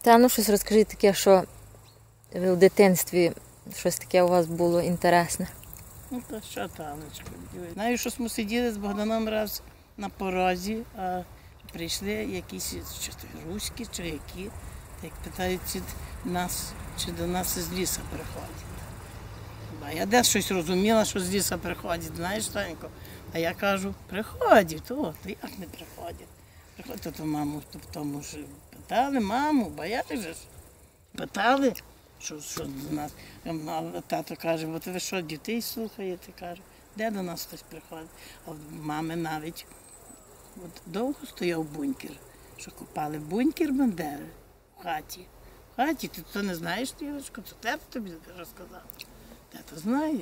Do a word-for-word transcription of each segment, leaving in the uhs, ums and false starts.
Та ну щось розкажіть таке, що ви в дитинстві, щось таке у вас було інтересне. Ну, та що, Танечко? Знаю, що ми сиділи з Богданом раз на порозі, а прийшли якісь, чи то руські, чи які, так питають, чи, нас, чи до нас із лісу приходять. А я десь щось розуміла, що з лісу приходять, знаєш, Танько? А я кажу, приходять, то, то як не приходять? Приходять, то маму то в тому ж питали, маму, бояти ж. Питали, що, що до нас. А тато каже, от ви що, дітей слухаєте, каже, де до нас хтось приходить? А в мами навіть от довго стояв бункер, що копали бункер Бандери в хаті. В хаті, ти то не знаєш, Тівочко, то тато тобі розказав. Тато знає.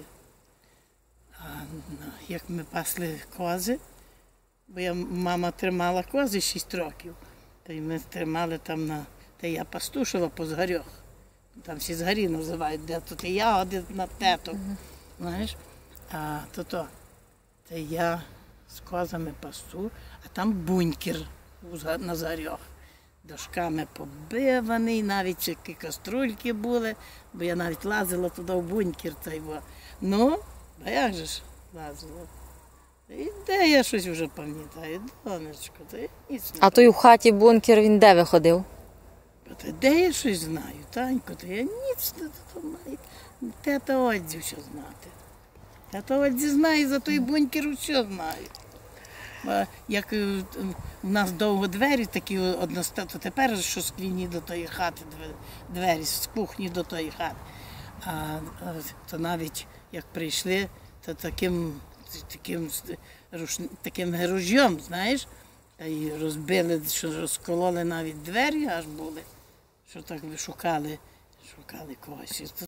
А як ми пасли кози, бо я, мама тримала кози шість років, то й ми тримали там на, та я пастушила по згарьох. Там всі згарі називають, де тут і я, а де на тето. Знаєш? А то то. Та я з козами пасту, а там бункер на згарьох. Дошками побиваний, навіть які каструльки були, бо я навіть лазила туди в бункер. Та й, ну, а як же ж лазила? І де я щось вже пам'ятаю, донечко, та я ніц не. А той у хаті бункер, він де виходив? Та де я щось знаю, Танько, то я ніц не знаю. Тета Одзі що знати. Тета Одзі знає, за той бункер що знаю. А як у нас довго двері такі одностатні, то тепер що скляні до тої хати, двері з кухні до тої хати. А то навіть як прийшли, то таким таким, таким ружьом, знаєш, і розбили, що розкололи навіть двері аж були, що так шукали, шукали когось.